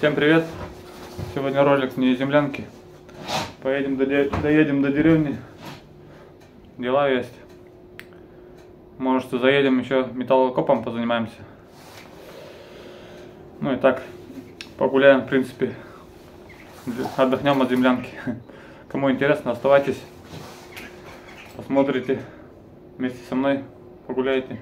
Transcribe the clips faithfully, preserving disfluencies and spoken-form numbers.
Всем привет! Сегодня ролик не из землянки. Поедем до, доедем до деревни. Дела есть. Может, заедем еще металлокопом позанимаемся. Ну и так, погуляем, в принципе. Отдохнем от землянки. Кому интересно, оставайтесь. Посмотрите вместе со мной, погуляйте.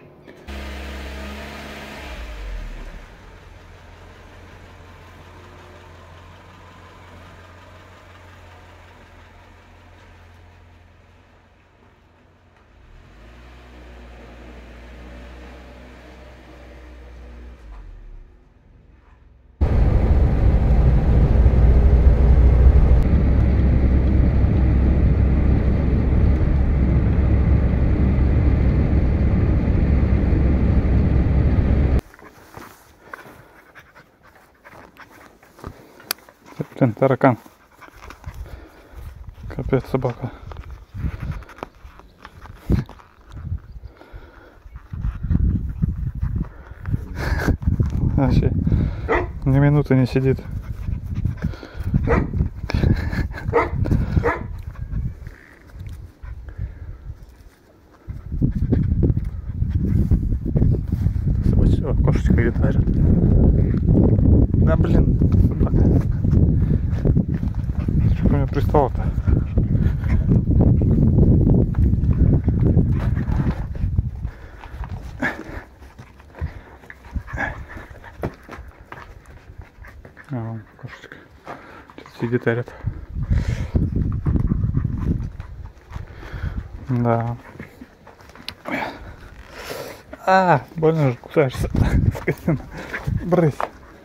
Блин, таракан. Капец, собака. Вообще ни минуты не сидит. Все, кошечка где-то орет. Да блин, собака. Что ко мне пристала-то? А, кошечка. Сейчас сидит, орет. Да. А, больно же кусаешься. Скотина. Брысь.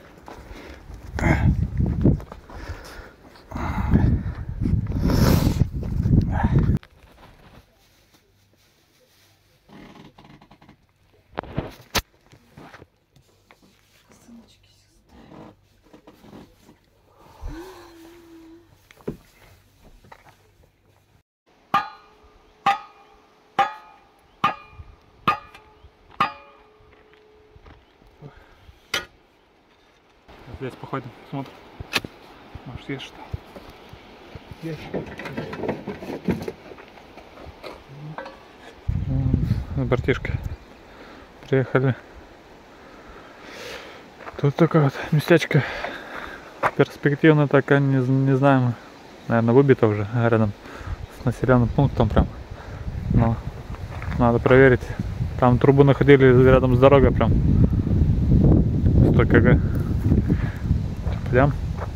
Здесь походим, смотрим. Может, есть что? Есть. Братишка. Приехали. Тут такое вот местечко перспективно, так не, не знаем. Наверное, выбито уже рядом с населенным пунктом прям. Но надо проверить. Там трубу находили рядом с дорогой прям. сто километров. Пойдем.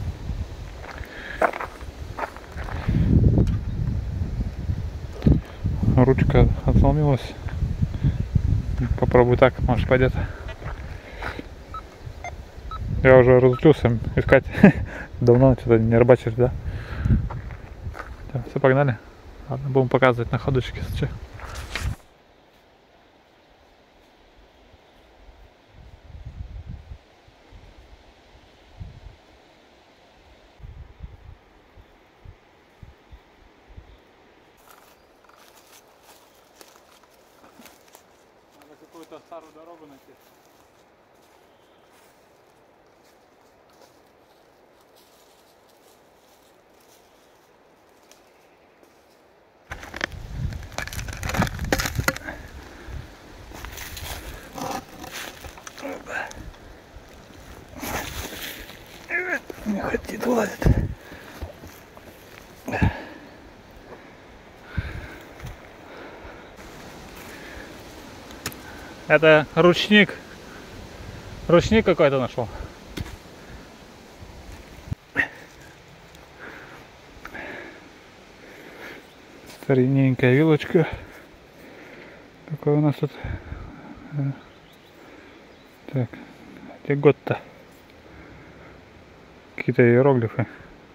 Ручка отломилась. Попробуй так, может пойдет. Я уже разучился искать. Давно что-то не рыбачишь, да? Все, погнали. Ладно, будем показывать на ходочке. Какую-то старую дорогу найти. Не хотит лазить. Это ручник. Ручник какой-то нашел. Старинненькая вилочка. Какой у нас тут? Так, где год-то? Какие-то иероглифы.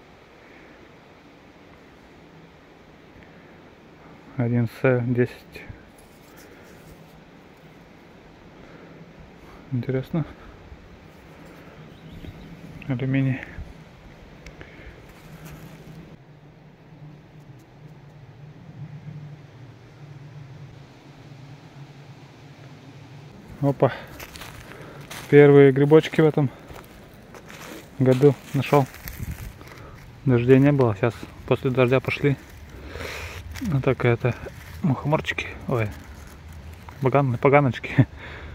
один С десять. Интересно. Алюминий. Опа. Первые грибочки в этом году нашел. Дождей не было, сейчас после дождя пошли. Вот такая это мухоморчики, ой, поган, поганочки.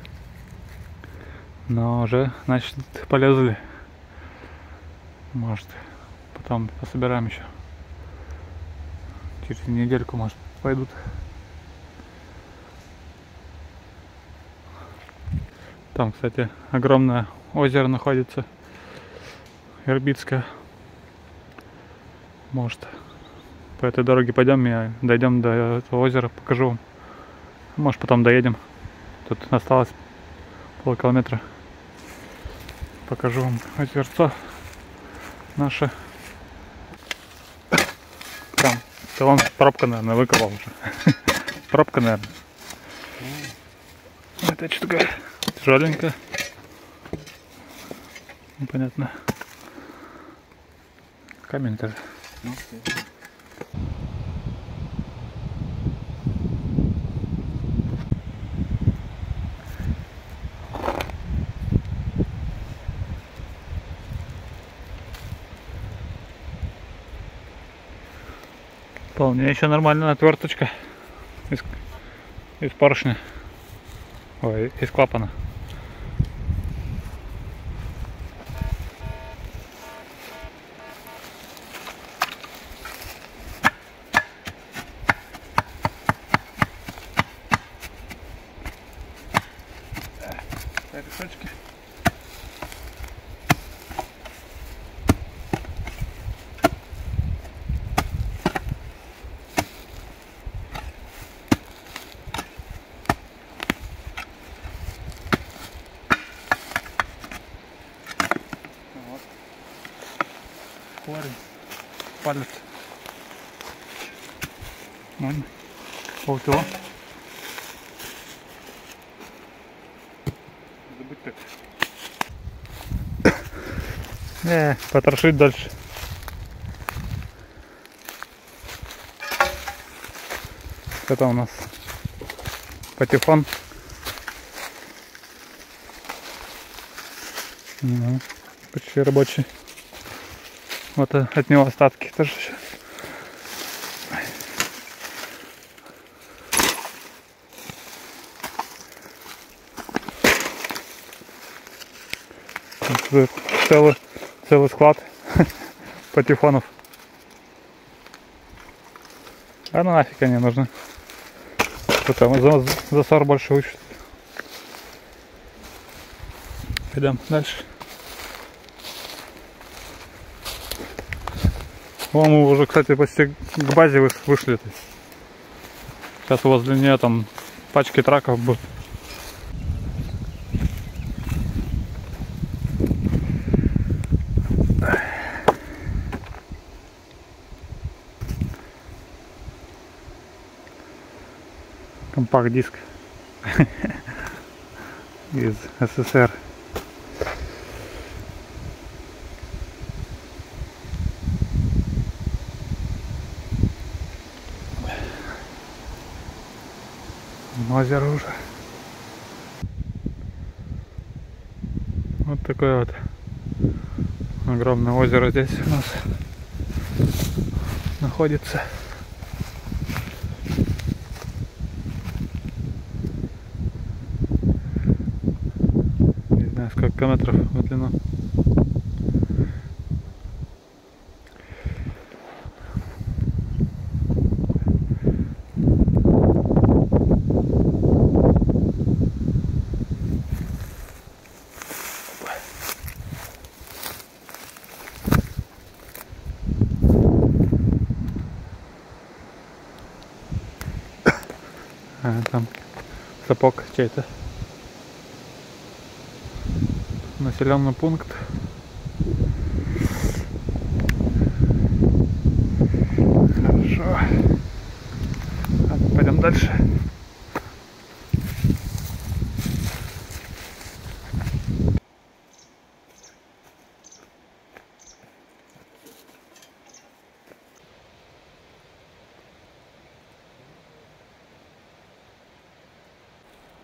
Но уже, значит, полезли. Может, потом пособираем еще. Через недельку, может, пойдут. Там, кстати, огромное озеро находится. Ирбитское. Может, по этой дороге пойдем и дойдем до этого озера, покажу вам. Может, потом доедем. Тут осталось полкилометра. Покажу вам озерцо наше. Там, то он пробка, наверное, выкопал уже. Пробка, наверное. Это что такое? Тяжеленько. Непонятно. Камень тоже. Вполне еще нормальная отверточка из, из поршня, ой, из клапана. Корешочки. Парень, палец. Ладно, полкило. Забыть так. Э, потрошить дальше. Это у нас патефон. Ну, почти рабочий. Вот от него остатки тоже еще. Целый, целый склад патефонов. А ну нафиг они нужны. Что там, за, засор больше учат. Пойдем дальше. Вон мы уже, кстати, почти к базе вышли. Сейчас возле нее там пачки траков будут. Компакт-диск из СССР. Озеро уже. Вот такое вот огромное озеро здесь у нас находится. Не знаю, сколько километров в длину. А, там сапог чей-то. Населенный пункт. Хорошо. Ладно, пойдем дальше.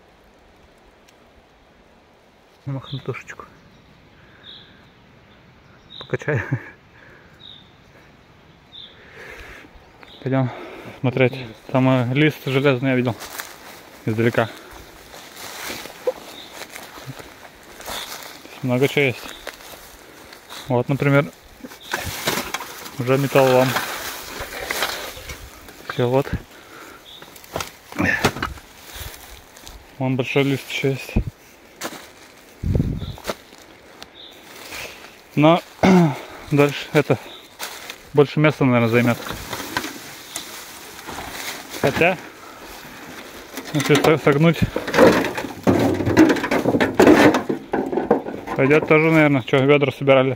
Махнутушечку. качай. Пойдем смотреть. Там э, лист железный я видел издалека. Много чего есть. Вот, например, уже металлолом. Все, вот. Вон большой лист еще есть. Но дальше это больше места, наверное, займет. Хотя, если согнуть, пойдет тоже, наверное. Что, ведра собирали?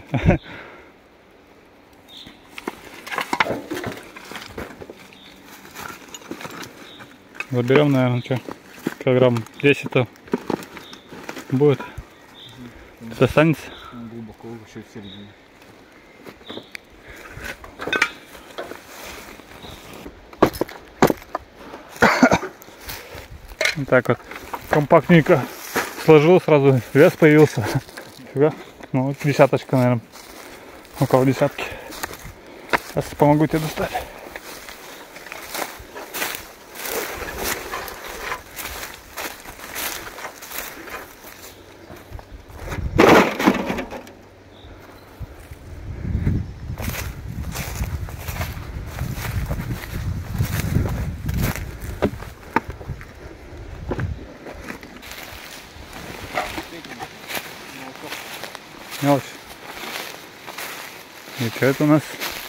Заберем, наверное, что, килограмм десять-то будет. Это останется. Глубоко вообще в середине. Вот так вот компактненько сложил, сразу вес появился. Фига. Ну, десяточка, наверное. Около десятки. Сейчас помогу тебе достать. Мелочь. И что это у нас?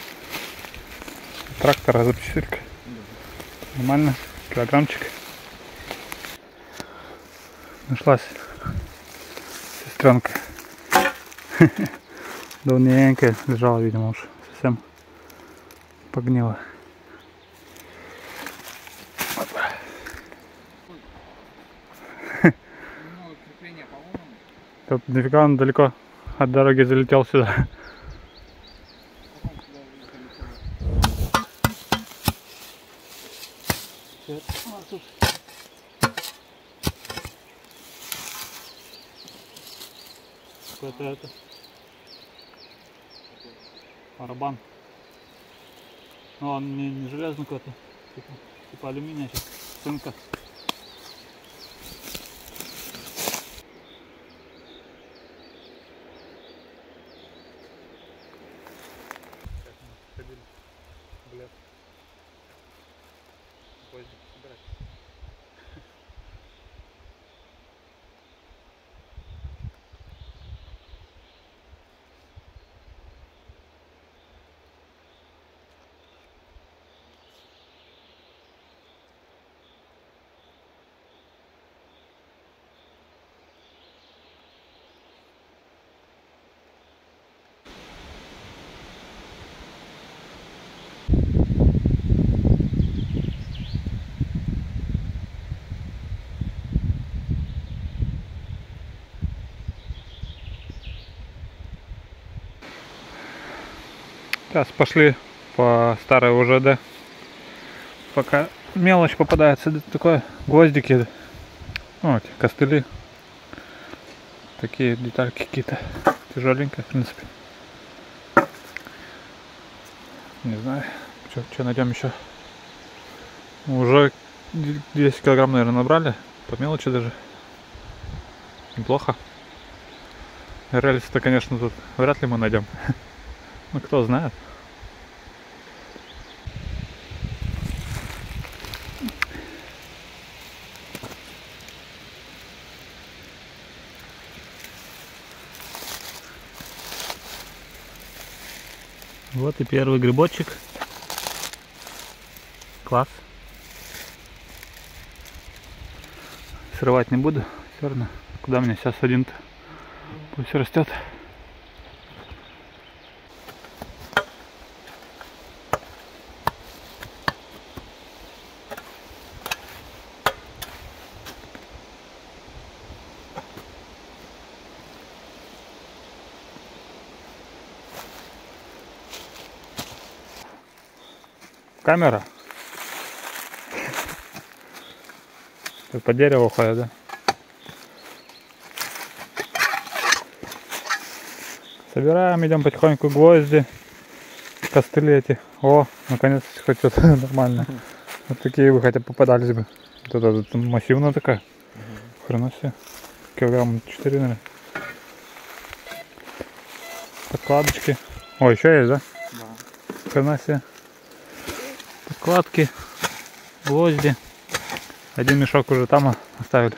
Трактор запчастелька. Нормально. Килограммчик. Нашлась сестренка. Давненько лежала, видимо, уж совсем погнила. Тут нафига он далеко от дороги залетел сюда. Какой-то это барабан. Но он не, не железный какой-то, типа, типа алюминия, сейчас цинка. Блядь. Гвоздики собирать. Сейчас пошли по старой УЖД. Пока мелочь попадается, такое гвоздики, ну, эти костыли, такие детальки какие-то, тяжеленькие, в принципе. Не знаю, что найдем еще. Уже десять килограмм, наверное, набрали, по мелочи даже. Неплохо. Рельсы-то, конечно, тут вряд ли мы найдем. Ну, кто знает. Вот и первый грибочек. Класс. Срывать не буду. Все равно. Куда мне сейчас один-то? Пусть растет. Камера. По дереву ходит, да? Собираем, идем потихоньку, гвозди, костыли эти. О, наконец хоть что-то нормально. Вот такие бы хотя бы попадались бы. Вот это, это массивная такая. Угу. Хрена себе. Килограмм четыре, наверное. Подкладочки. О, еще есть, да? Да. Хрена себе. Подкладки, гвозди. Один мешок уже там оставили.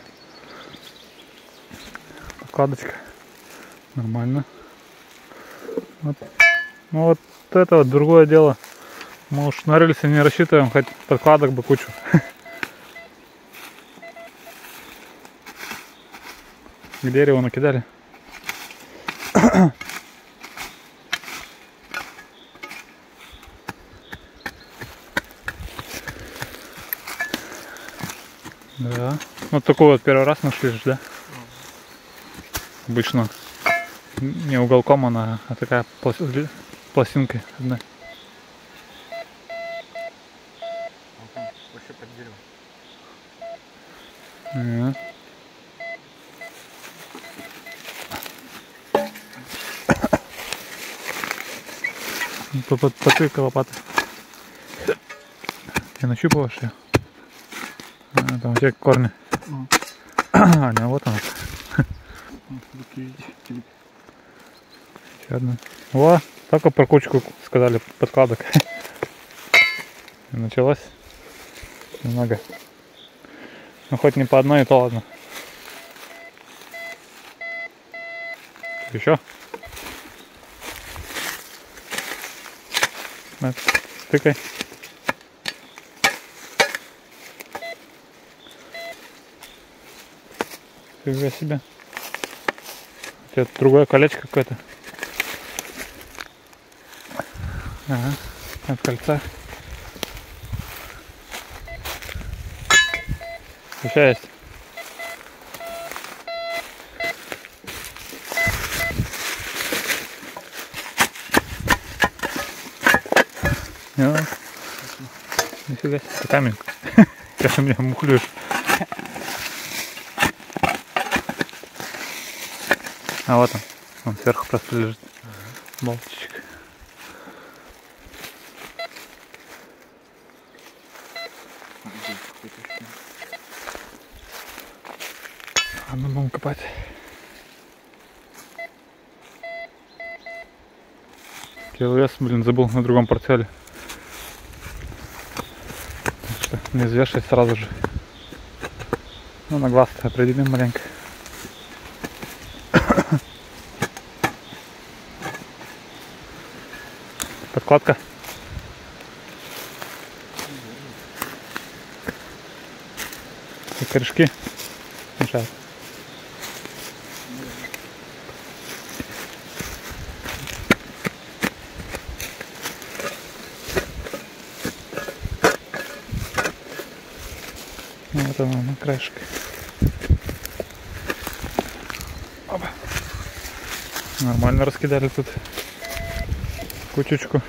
Подкладочка. Нормально. Вот. Ну вот это вот другое дело. Мы уж на рельсе не рассчитываем, хоть подкладок бы кучу. К дереву накидали. Да. Вот такой вот первый раз нашли же, да? Обычно не уголком она, а такая пластинкой одна. Вообще под деревом. Yeah. Потыкай лопатой. Ты нащупываешь ее? А, там у тебя корни. Mm. А, не, вот она. Еще одна. О, только про кучку сказали подкладок. Началось немного. Ну хоть не по одной, то ладно. Еще? На, тыкай. Фига себе. Это другое колечко какое-то. Ага, от кольца. Еще есть. Ну, нифига себе, это камень. Сейчас у меня мухлюешь. А вот он, он сверху просто лежит. Болтичек. А ну будем копать. Киловес, блин, забыл на другом портфеле. Так что не взвешивать сразу же. Ну на глаз определим маленько. Подкладка. И корешки мешают. Вот она на краешек. Опа. Нормально раскидали тут кучечку.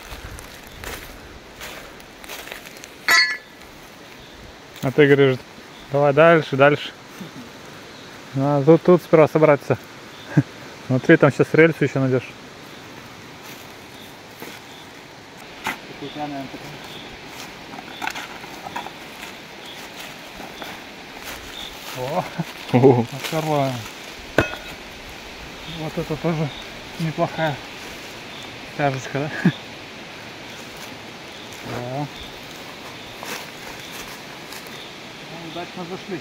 А ты говоришь, давай дальше, дальше. А тут, тут сперва собраться. Смотри, там сейчас рельсу еще найдешь. О, оторваем. Вот это тоже неплохая тяжечка, да? Да. Ну, удачно зашли.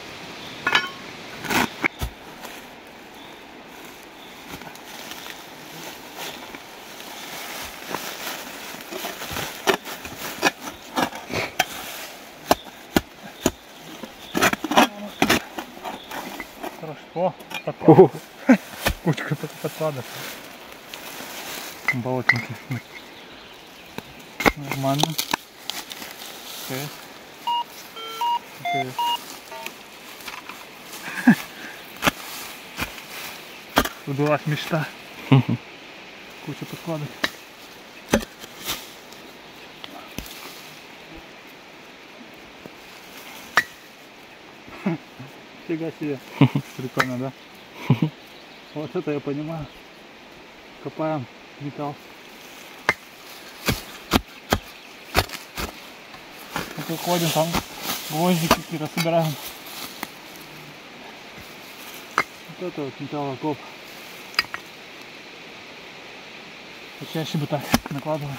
Хорошо. О, кучка подкладок. Болотинки. Нормально. Окей. Окей. Удалась мечта. Куча подкладок. Фига себе. Прикольно, да? Вот это я понимаю. Копаем металл. Вот уходим, там гвоздики какие-то собираем. Вот это вот металлокоп. Почаще бы так накладываем.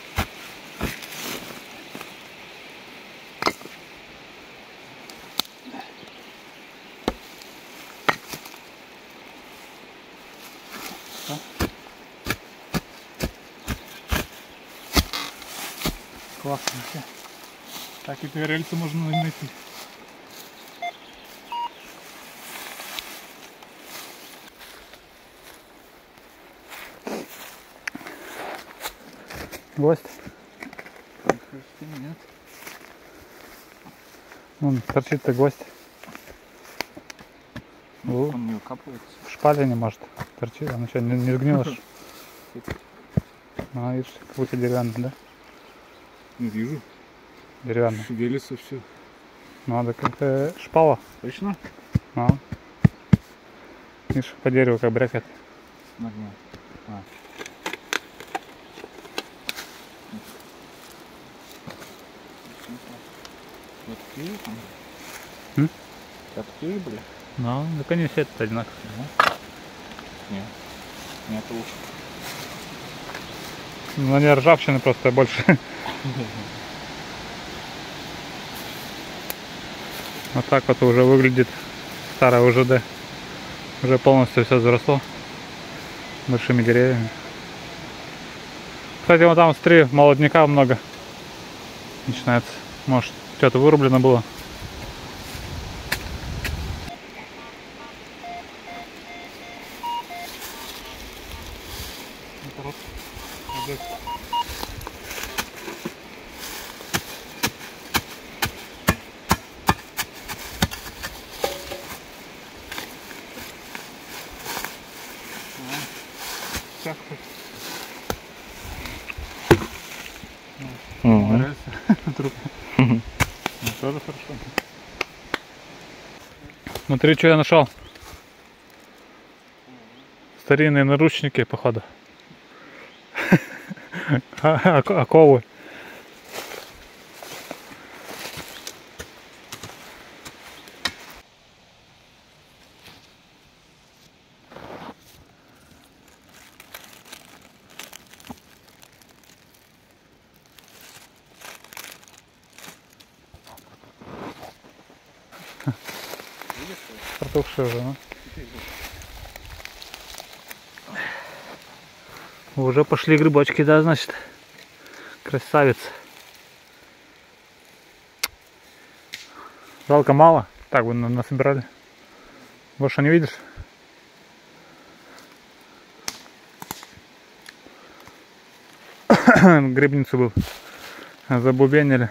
Классно все. Так и рельсы можно найти. Гвоздь. Нет. Вон торчит-то гвоздь. Ну, он не укапывается. В шпале не может. Торчит, оно что, не, не сгнило? А, видишь, как будто деревянный, да? Не вижу. Деревянный. Шевелится все. Надо как-то шпала. Точно? А. Видишь, по дереву как брякает. Нормально. А. Такие там? М? Такие, блин? Ну, так они все это одинаково. Нет. Нет, лучше. Ну, они ржавчины просто больше. Вот так вот уже выглядит старая УЖД. Уже полностью все заросло большими деревьями. Кстати, вот там смотри, молодняка много начинается. Может, что-то вырублено было. Тоже хорошо. Смотри, что я нашел. Старинные наручники, походу. Оковы. Протухшие уже, ну. Уже пошли грибочки, да, значит. Красавец. Жалко мало. Так бы насобирали. Больше не видишь? Грибницу был. Забубенили.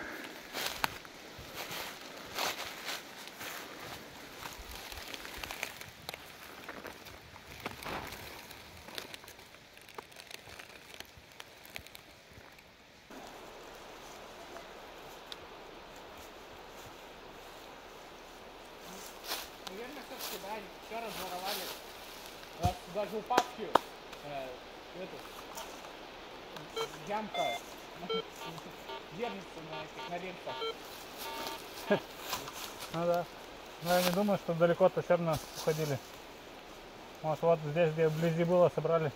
Наверное, все-таки, да, все разворовали. У нас даже у папки э, эту, ямка держится на этих, на рельсах. Ну да. Но я не думаю, что далеко-то все равно уходили. Может, вот здесь, где вблизи было, собрали.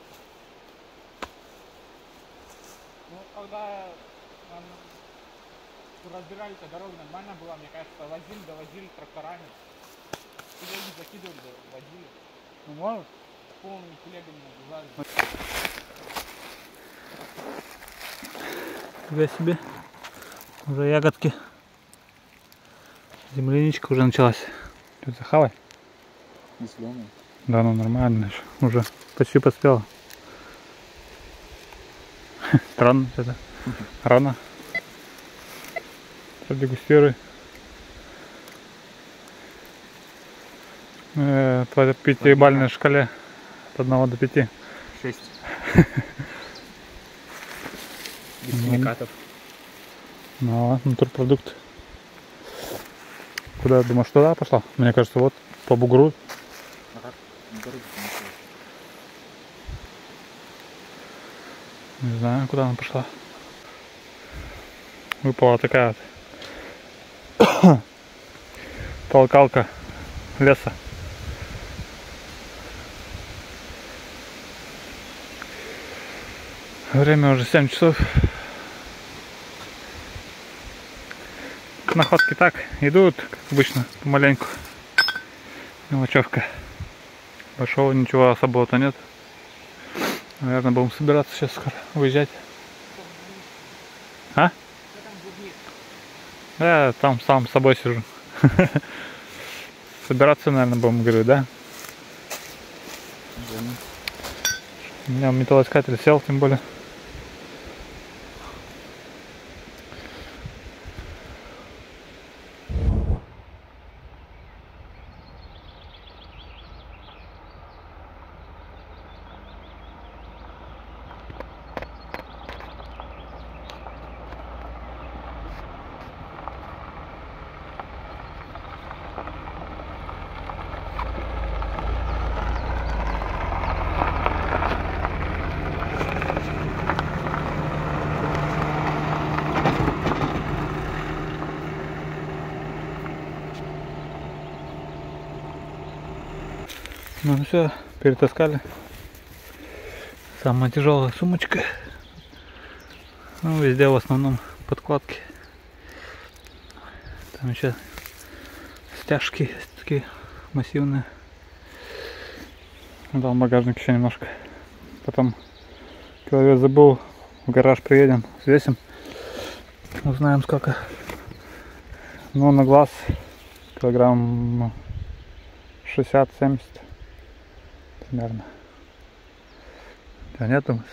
Ну, когда нам разбирали-то дорогу нормально была, мне кажется, возили, довозили тракторами. Телеги закидывали, водили. Ну, может. Полными телегами нагружали. Тебя себе. Уже ягодки. Земляничка уже началась. Что, захавай? Не зеленый. Да, ну нормально еще. Уже почти поспела. Странно что-то. Рано. Продегустируй. Э, по пятибалльной шкале от одного до пяти. Шесть. Без Ну. химикатов. Ну, натурпродукт. Куда, думаешь, туда пошла? Мне кажется, вот по бугру. А как? На дороге не Не знаю, куда она пошла. Выпала такая вот толкалка леса. Время уже семь часов. Находки так идут, как обычно, помаленьку. Мелочевка. Большого ничего особого-то нет. Наверное, будем собираться сейчас скоро, уезжать. А? Да, там сам с собой сижу. Собираться, наверное, будем, говорю, да? У меня металлоискатель сел, тем более. Ну все, перетаскали. Самая тяжелая сумочка. Ну, везде в основном подкладки. Там еще стяжки такие массивные. Дал багажник еще немножко. Потом киловес забыл. В гараж приедем, взвесим. Узнаем сколько. Ну, на глаз килограмм шестьдесят-семьдесят. Примерно. Да нет у нас.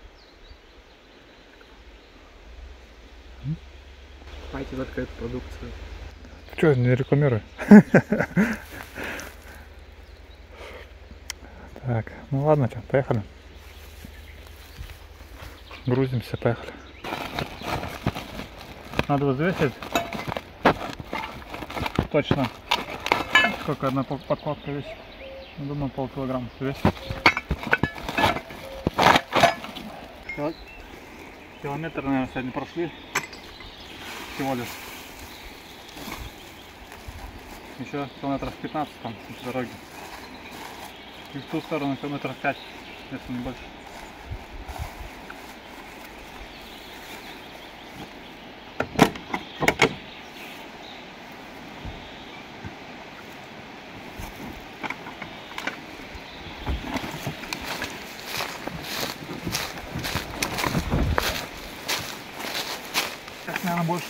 Покупайте только эту продукцию. Ты что, не рекламируй? Так, ну ладно, что, поехали. Грузимся, поехали. Надо взвесить точно, сколько одна подкладка весит. Думаю, полкилограмма весит. Километр, наверное, сегодня прошли. Всего лишь. Еще километров пятнадцать там с дороги. И в ту сторону километров пять, если не больше. Так, наверное, больше.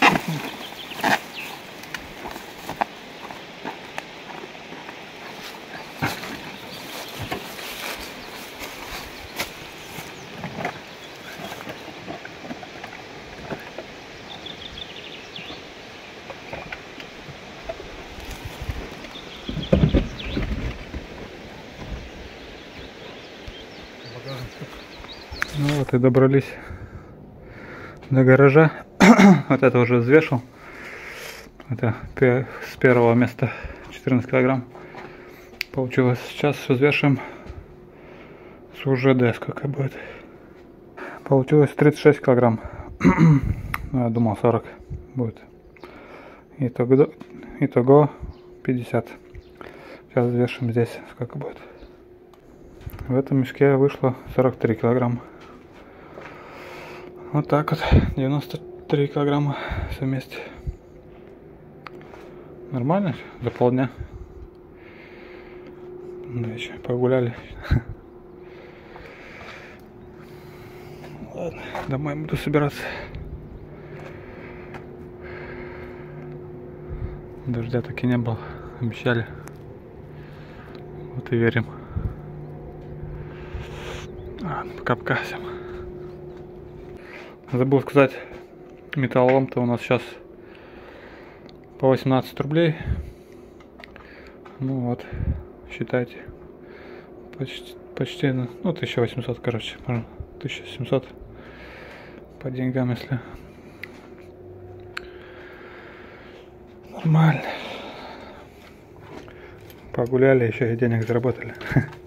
Ну вот и добрались до гаража. Вот это уже взвешивал. Это с первого места четырнадцать килограмм. Получилось. Сейчас взвешиваем с УЖД сколько будет. Получилось тридцать шесть килограмм. Ну, я думал сорок будет. Итого, итого пятьдесят. Сейчас взвешиваем здесь сколько будет. В этом мешке вышло сорок три килограмма. Вот так вот, девяносто три килограмма все вместе. Нормально, за полдня. Да, еще погуляли. Ладно, домой буду собираться. Дождя так и не было, обещали. Вот и верим. Ладно, пока-пока всем. Забыл сказать, металлолом-то у нас сейчас по восемнадцать рублей. Ну вот, считайте, почти, почти ну тысяча восемьсот, короче, тысяча семьсот по деньгам, если нормально. Погуляли, еще и денег заработали.